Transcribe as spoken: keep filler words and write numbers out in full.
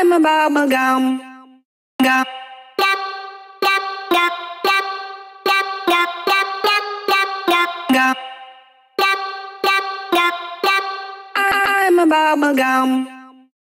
I'm a bubble gum. Gum. Gum. Gum. Gum. Gum. Gum. Gum. Gum. Gum. Gum. Gum. Gum. Gum. Gum. Gum. I'm a bubble gum.